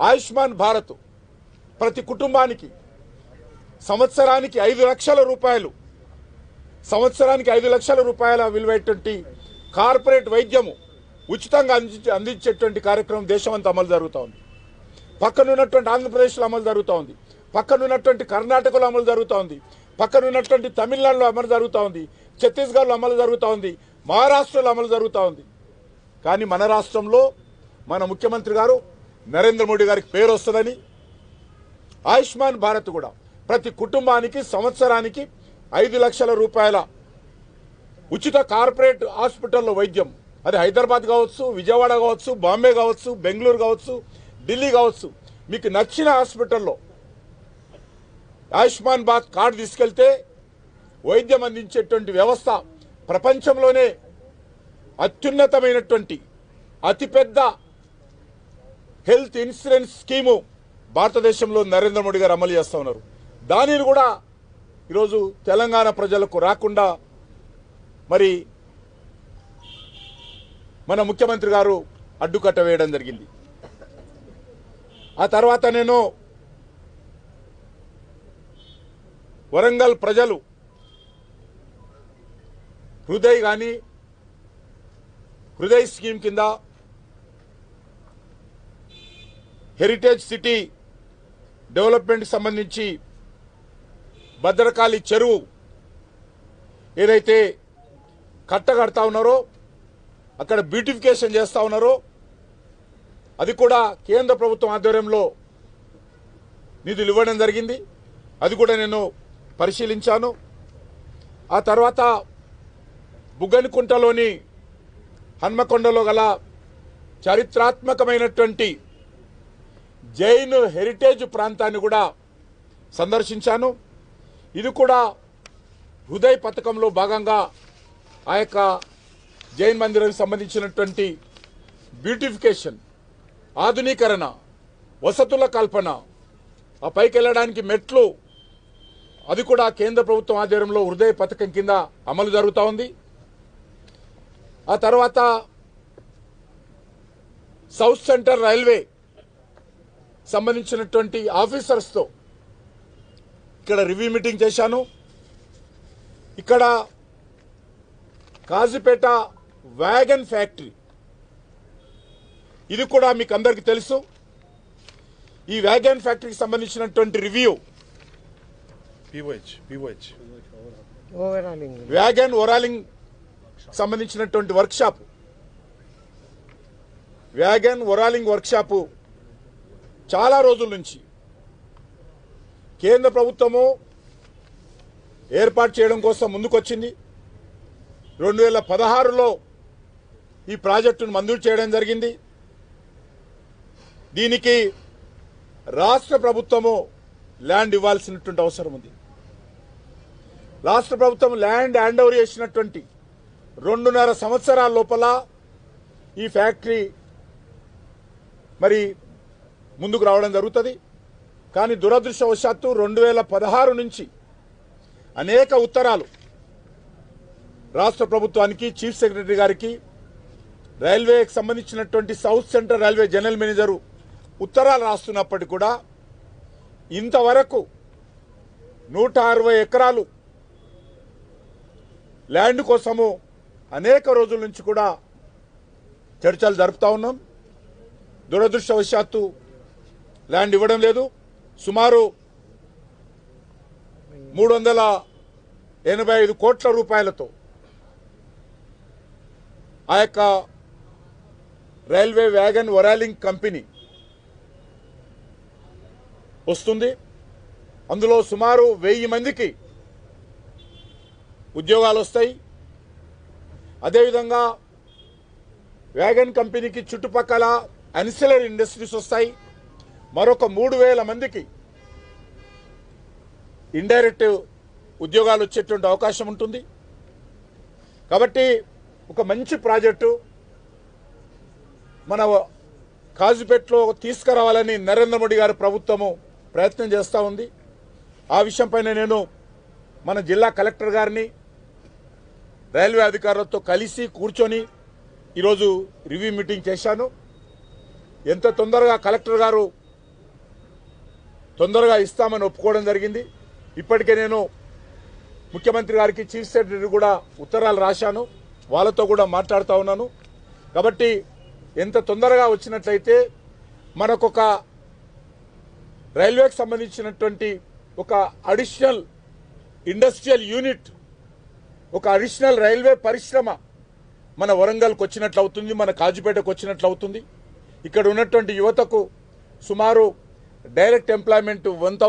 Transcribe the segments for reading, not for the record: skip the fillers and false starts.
ఆయుష్మాన్ భారత్ ప్రతి కుటుంబానికి సంవత్సరానికి 5 లక్షల రూపాయలు విలువైనటువంటి కార్పొరేట్ వైద్యము ఉచితంగా అందించేటువంటి కార్యక్రమం దేశమంతా అమలు జరుగుతూ ఉంది. పక్కనున్నటువంటి ఆంధ్రప్రదేశ్లో అమలు జరుగుతూ ఉంది, పక్కనున్నటువంటి కర్ణాటకలో అమలు జరుగుతూ ఉంది, పక్కనున్నటువంటి తమిళనాడులో అమలు జరుగుతూ ఉంది, ఛత్తీస్గఢ్లో అమలు జరుగుతూ ఉంది, మహారాష్ట్రలో అమలు జరుగుతూ ఉంది. కానీ మన రాష్ట్రంలో మన ముఖ్యమంత్రి గారు నరేంద్ర మోడీ గారికి పేరు వస్తుందని ఆయుష్మాన్ భారత్ కూడా ప్రతి కుటుంబానికి సంవత్సరానికి 5 లక్షల రూపాయల ఉచిత కార్పొరేట్ హాస్పిటల్లో వైద్యం, అది హైదరాబాద్ కావచ్చు, విజయవాడ కావచ్చు, బాంబే కావచ్చు, బెంగళూరు కావచ్చు, ఢిల్లీ కావచ్చు, మీకు నచ్చిన హాస్పిటల్లో ఆయుష్మాన్ భారత్ కార్డు తీసుకెళ్తే వైద్యం అందించేటువంటి వ్యవస్థ ప్రపంచంలోనే అత్యున్నతమైనటువంటి అతిపెద్ద హెల్త్ ఇన్సూరెన్స్ స్కీము భారతదేశంలో నరేంద్ర మోడీ గారు అమలు చేస్తూ ఉన్నారు. దానిని కూడా ఈరోజు తెలంగాణ ప్రజలకు రాకుండా మరి మన ముఖ్యమంత్రి గారు అడ్డుకట్ట వేయడం జరిగింది. ఆ తర్వాత నేను వరంగల్ ప్రజలు హృదయ్ స్కీమ్ కింద హెరిటేజ్ సిటీ డెవలప్మెంట్ సంబంధించి భద్రకాళి చెరువు ఏదైతే కట్టగడతా ఉన్నారో, అక్కడ బ్యూటిఫికేషన్ చేస్తూ ఉన్నారో, అది కూడా కేంద్ర ప్రభుత్వం ఆధ్వర్యంలో నిధులు ఇవ్వడం జరిగింది. అది కూడా నేను పరిశీలించాను. ఆ తర్వాత బుగ్గనకుంటలోని హన్మకొండలో గల చారిత్రాత్మకమైనటువంటి జైన్ హెరిటేజ్ ప్రాంతాన్ని కూడా సందర్శించాను. ఇది కూడా హృదయ్ పథకంలో భాగంగా ఆ యొక్క జైన్ మందిరానికి సంబంధించినటువంటి బ్యూటిఫికేషన్, ఆధునీకరణ, వసతుల కల్పన, ఆ పైకి వెళ్ళడానికి మెట్లు, అది కూడా కేంద్ర ప్రభుత్వం ఆధ్వర్యంలో హృదయ్ పథకం కింద అమలు జరుగుతూ ఉంది. ఆ తర్వాత సౌత్ సెంట్రల్ రైల్వే సంబంధించినటువంటి ఆఫీసర్స్తో ఇక్కడ రివ్యూ మీటింగ్ చేశాను. ఇక్కడ కాజీపేట వ్యాగన్ ఫ్యాక్టరీ, ఇది కూడా మీకు అందరికీ తెలుసు. ఈ వ్యాగన్ ఫ్యాక్టరీకి సంబంధించినటువంటి రివ్యూ, వ్యాగన్ ఓరాలింగ్ సంబంధించినటువంటి వర్క్షాపు చాలా రోజుల నుంచి కేంద్ర ప్రభుత్వము ఏర్పాటు చేయడం కోసం ముందుకొచ్చింది. 2016లో ఈ ప్రాజెక్టును మంజూరు చేయడం జరిగింది. దీనికి రాష్ట్ర ప్రభుత్వము ల్యాండ్ ఇవ్వాల్సినటువంటి అవసరం ఉంది. రాష్ట్ర ప్రభుత్వం ల్యాండ్ హ్యాండ్ ఓవర్ చేసినటువంటి 2.5 సంవత్సరాల లోపల ఈ ఫ్యాక్టరీ మరి ముందుకు రావడం జరుగుతుంది. కానీ దురదృష్టవశాత్తు 2016 నుంచి అనేక ఉత్తరాలు రాష్ట్ర ప్రభుత్వానికి, చీఫ్ సెక్రటరీ గారికి, రైల్వేకి సంబంధించినటువంటి south central railway general manager ఉత్తరాలు రాస్తున్నప్పటికీ కూడా ఇంతవరకు 160 ఎకరాలు ల్యాండ్ కోసము అనేక రోజుల నుంచి కూడా చర్చలు జరుపుతా ఉన్నాం. దురదృష్టవశాత్తు ల్యాండ్ ఇవ్వడం లేదు. సుమారు 385 కోట్ల రూపాయలతో ఆ యొక్క రైల్వే వ్యాగన్ ఒరాలింగ్ కంపెనీ వస్తుంది. అందులో సుమారు 1000 మందికి ఉద్యోగాలు వస్తాయి. అదేవిధంగా వ్యాగన్ కంపెనీకి చుట్టుపక్కల అన్సిలరీ ఇండస్ట్రీస్ వస్తాయి. మరొక 3000 మందికి ఇండైరెక్ట్ ఉద్యోగాలు వచ్చేటువంటి అవకాశం ఉంటుంది. కాబట్టి ఒక మంచి ప్రాజెక్టు మన కాజీపేటలో తీసుకురావాలని నరేంద్ర మోడీ గారి ప్రభుత్వము ప్రయత్నం చేస్తూ ఉంది. ఆ విషయంపైన నేను మన జిల్లా కలెక్టర్ గారిని, రైల్వే అధికారులతో కలిసి కూర్చొని ఈరోజు రివ్యూ మీటింగ్ చేశాను. ఎంత తొందరగా కలెక్టర్ గారు తొందరగా ఇస్తామని ఒప్పుకోవడం జరిగింది. ఇప్పటికే నేను ముఖ్యమంత్రి గారికి చీఫ్ సెక్రటరీ కూడా ఉత్తరాలు రాశాను, వాళ్ళతో కూడా మాట్లాడుతూ ఉన్నాను. కాబట్టి ఎంత తొందరగా వచ్చినట్లయితే మనకొక రైల్వేకి సంబంధించినటువంటి ఒక అడిషనల్ ఇండస్ట్రియల్ యూనిట్, ఒక అడిషనల్ రైల్వే పరిశ్రమ మన వరంగల్కి వచ్చినట్లు అవుతుంది, మన కాజీపేటకు వచ్చినట్లు అవుతుంది. ఇక్కడ ఉన్నటువంటి యువతకు సుమారు డైరెక్ట్ ఎంప్లాయ్మెంట్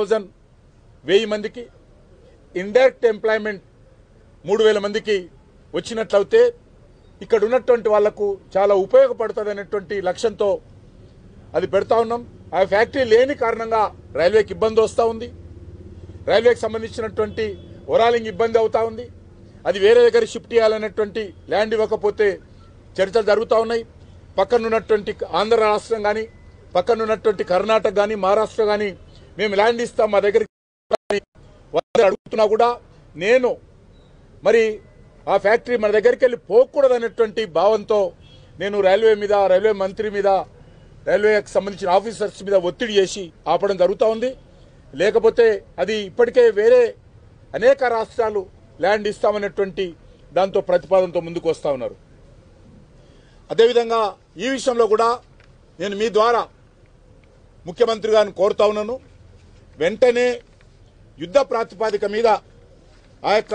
1000 మందికి, ఇండైరెక్ట్ ఎంప్లాయ్మెంట్ 3000 మందికి వచ్చినట్లయితే ఇక్కడ ఉన్నటువంటి వాళ్లకు చాలా ఉపయోగపడుతుంది అనేటువంటి లక్ష్యంతో అది పెడతా ఉన్నాం. ఆ ఫ్యాక్టరీ లేని కారణంగా రైల్వేకి ఇబ్బంది వస్తూ ఉంది, రైల్వేకి సంబంధించినటువంటి ఓరాలింగ్ ఇబ్బంది అవుతా ఉంది. అది వేరే దగ్గర షిఫ్ట్ చేయాలనేటువంటి ల్యాండ్ ఇవ్వకపోతే చర్చలు జరుగుతూ ఉన్నాయి. పక్కనున్నటువంటి ఆంధ్ర రాష్ట్రం కానీ, పక్కనున్నటువంటి కర్ణాటక కానీ, మహారాష్ట్ర కానీ మేము ల్యాండ్ ఇస్తాం మా దగ్గర అడుగుతున్నా కూడా నేను మరి ఆ ఫ్యాక్టరీ మన దగ్గరికి వెళ్ళి పోకూడదు అనేటువంటి భావంతో నేను రైల్వే మీద, రైల్వే మంత్రి మీద, రైల్వేకి సంబంధించిన ఆఫీసర్స్ మీద ఒత్తిడి చేసి ఆపడం జరుగుతూ ఉంది. లేకపోతే అది ఇప్పటికే వేరే అనేక రాష్ట్రాలు ల్యాండ్ ఇస్తామనేటువంటి దాంతో ప్రతిపాదనతో ముందుకు వస్తూ ఉన్నారు. అదేవిధంగా ఈ విషయంలో కూడా నేను మీ ద్వారా ముఖ్యమంత్రి గారిని కోరుతా ఉన్నాను, వెంటనే యుద్ధ ప్రాతిపాదిక మీద ఆ యొక్క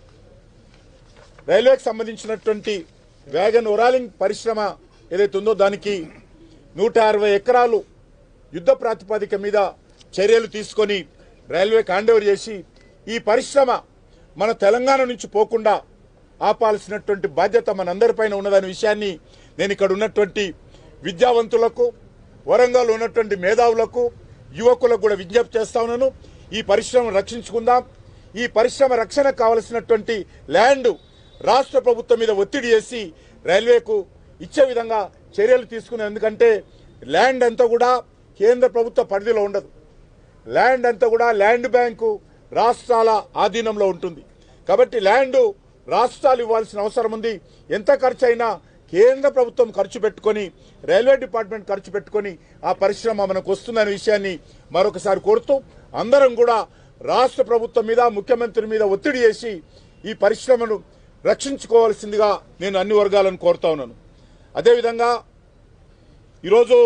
రైల్వేకి సంబంధించినటువంటి వ్యాగన్ ఓరాలింగ్ పరిశ్రమ ఏదైతే ఉందో దానికి 160 ఎకరాలు యుద్ధ ప్రాతిపాదిక మీద చర్యలు తీసుకొని రైల్వేకి హ్యాండ్ ఓవర్ చేసి ఈ పరిశ్రమ మన తెలంగాణ నుంచి పోకుండా ఆపాల్సినటువంటి బాధ్యత మనందరిపైన ఉన్నదనే విషయాన్ని నేను ఇక్కడ ఉన్నటువంటి విద్యావంతులకు, వరంగల్ ఉన్నటువంటి మేధావులకు, యువకులకు కూడా విజ్ఞప్తి చేస్తా ఉన్నాను. ఈ పరిశ్రమను రక్షించుకుందాం. ఈ పరిశ్రమ రక్షణకు కావలసినటువంటి ల్యాండ్ రాష్ట్ర ప్రభుత్వం మీద ఒత్తిడి చేసి రైల్వేకు ఇచ్చే విధంగా చర్యలు తీసుకున్నాం. ఎందుకంటే ల్యాండ్ అంతా కూడా కేంద్ర ప్రభుత్వ పరిధిలో ఉండదు, ల్యాండ్ అంతా కూడా ల్యాండ్ బ్యాంకు రాష్ట్రాల ఆధీనంలో ఉంటుంది. కాబట్టి ల్యాండ్ రాష్ట్రాలు ఇవ్వాల్సిన అవసరం ఉంది. ఎంత ఖర్చు అయినా కేంద్ర ప్రభుత్వం ఖర్చు పెట్టుకొని, రైల్వే డిపార్ట్మెంట్ ఖర్చు పెట్టుకొని ఆ పరిశ్రమ మనకు వస్తుందనే విషయాన్ని మరొకసారి కోరుతూ అందరం కూడా రాష్ట్ర ప్రభుత్వం మీద, ముఖ్యమంత్రి మీద ఒత్తిడి చేసి ఈ పరిశ్రమను రక్షించుకోవాల్సిందిగా నేను అన్ని వర్గాలను కోరుతా ఉన్నాను. అదేవిధంగా ఈరోజు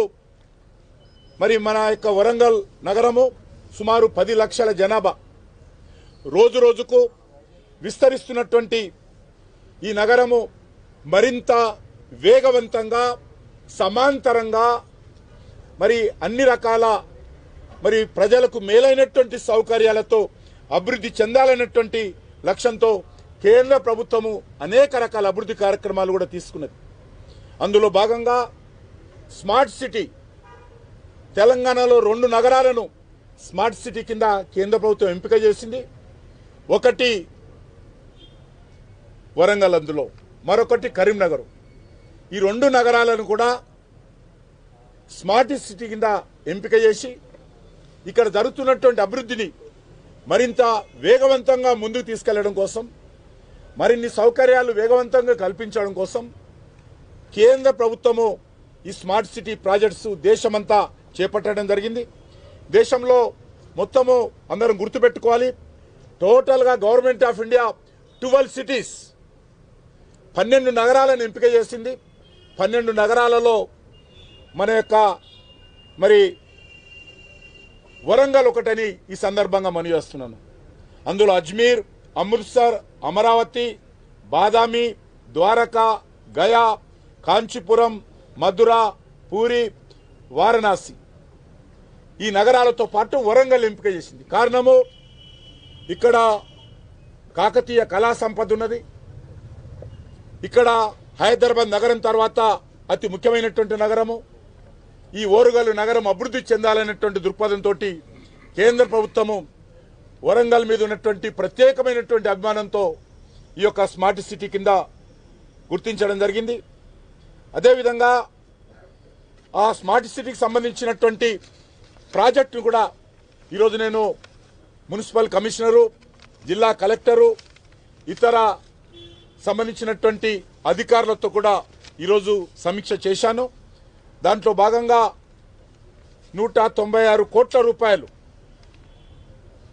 మరి మన యొక్క వరంగల్ నగరము సుమారు 10 లక్షల జనాభా, రోజు రోజుకు విస్తరిస్తున్నటువంటి ఈ నగరము మరింత వేగవంతంగా, సమాంతరంగా మరి అన్ని రకాల మరి ప్రజలకు మేలైనటువంటి సౌకర్యాలతో అభివృద్ధి చెందాలనేటువంటి లక్ష్యంతో కేంద్ర ప్రభుత్వము అనేక రకాల అభివృద్ధి కార్యక్రమాలు కూడా తీసుకున్నది. అందులో భాగంగా స్మార్ట్ సిటీ, తెలంగాణలో 2 నగరాలను స్మార్ట్ సిటీ కింద కేంద్ర ప్రభుత్వం ఎంపిక చేసింది. ఒకటి వరంగల్, అందులో మరొకటి కరీంనగర్. ఈ 2 నగరాలను కూడా స్మార్ట్ సిటీ కింద ఎంపిక చేసి ఇక్కడ జరుగుతున్నటువంటి అభివృద్ధిని మరింత వేగవంతంగా ముందుకు తీసుకెళ్లడం కోసం, మరిన్ని సౌకర్యాలు వేగవంతంగా కల్పించడం కోసం కేంద్ర ప్రభుత్వము ఈ స్మార్ట్ సిటీ ప్రాజెక్ట్స్ దేశమంతా చేపట్టడం జరిగింది. దేశంలో మొత్తము అందరం గుర్తుపెట్టుకోవాలి, టోటల్గా గవర్నమెంట్ ఆఫ్ ఇండియా 12 సిటీస్ 12 నగరాలను ఎంపిక చేసింది. 12 నగరాలలో మన యొక్క మరి వరంగల్ ఒకటని ఈ సందర్భంగా మనవి చేస్తున్నాను. అందులో అజ్మీర్, అమృత్సర్, అమరావతి, బాదామి, ద్వారకా, గయా, కాంచీపురం, మధుర, పూరి, వారణాసి ఈ నగరాలతో పాటు వరంగల్ ఎంపిక చేసింది. కారణము ఇక్కడ కాకతీయ కళా సంపద ఉన్నది. ఇక్కడ హైదరాబాద్ నగరం తర్వాత అతి ముఖ్యమైనటువంటి నగరము. ఈ ఓరుగల్లు నగరం అభివృద్ధి చెందాలనేటువంటి దృక్పథంతో కేంద్ర ప్రభుత్వము వరంగల్ మీద ఉన్నటువంటి ప్రత్యేకమైనటువంటి అభిమానంతో ఈ యొక్క స్మార్ట్ సిటీ కింద గుర్తించడం జరిగింది. అదేవిధంగా ఆ స్మార్ట్ సిటీకి సంబంధించినటువంటి ప్రాజెక్టును కూడా ఈరోజు నేను మున్సిపల్ కమిషనరు, జిల్లా కలెక్టరు, ఇతర సంబంధించినటువంటి అధికారులతో కూడా ఈరోజు సమీక్ష చేశాను. దాంట్లో భాగంగా 196 కోట్ల రూపాయలు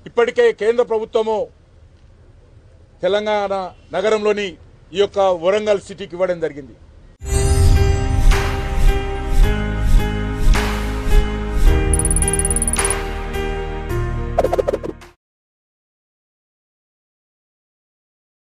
ఇప్పటికే కేంద్ర ప్రభుత్వము తెలంగాణ నగరంలోని ఈ యొక్క వరంగల్ సిటీకి ఇవ్వడం జరిగింది.